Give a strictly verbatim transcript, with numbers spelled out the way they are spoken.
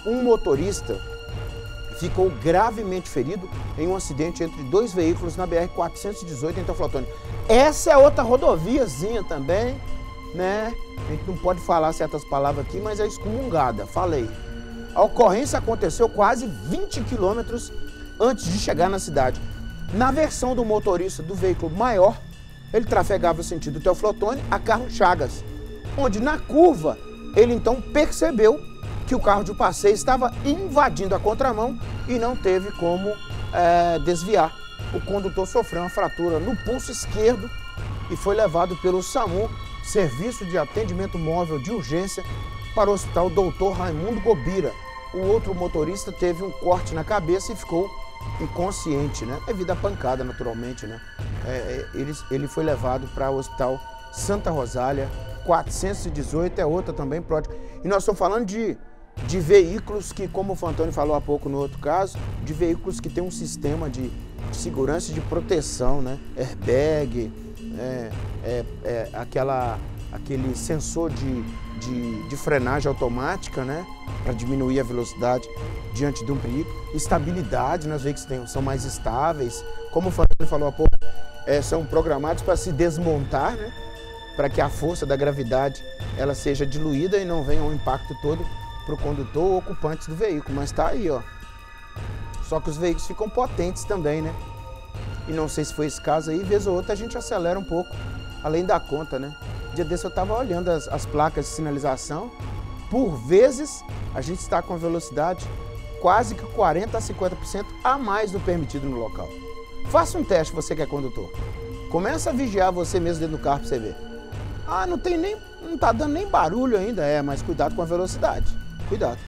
um motorista ficou gravemente ferido em um acidente entre dois veículos na B R quatrocentos e dezoito em Teoflotone. Essa é outra rodoviazinha também, né? A gente não pode falar certas palavras aqui, mas é excomungada, falei. A ocorrência aconteceu quase vinte quilômetros antes de chegar na cidade. Na versão do motorista do veículo maior, ele trafegava o sentido Teoflotone a Carlos Chagas, onde na curva ele então percebeu que o carro de passeio estava invadindo a contramão e não teve como é, desviar. O condutor sofreu uma fratura no pulso esquerdo e foi levado pelo SAMU, Serviço de Atendimento Móvel de Urgência, para o Hospital doutor Raimundo Gobira. O outro motorista teve um corte na cabeça e ficou inconsciente, né? Devido à pancada, naturalmente, né? É, ele, ele foi levado para o Hospital Santa Rosália, quatrocentos e dezoito, é outra também pródiga. E nós estamos falando de, de veículos que, como o Fantoni falou há pouco no outro caso, de veículos que têm um sistema de, de segurança e de proteção, né? Airbag, é, é, é, aquela, aquele sensor de, de, de frenagem automática, né? Para diminuir a velocidade diante de um perigo. Estabilidade, né? Os veículos têm, são mais estáveis. Como o Fantoni falou há pouco, é, são programados para se desmontar, né? Para que a força da gravidade ela seja diluída e não venha um impacto todo para o condutor ou ocupantes do veículo. Mas está aí, ó. Só que os veículos ficam potentes também, né? E não sei se foi esse caso aí, vez ou outra a gente acelera um pouco, além da conta, né? Dia desse eu estava olhando as, as placas de sinalização. Por vezes, a gente está com a velocidade quase que quarenta a cinquenta por cento a mais do permitido no local. Faça um teste, você que é condutor. Começa a vigiar você mesmo dentro do carro para você ver. Ah, não tem nem, não tá dando nem barulho ainda. É, mas cuidado com a velocidade. Cuidado.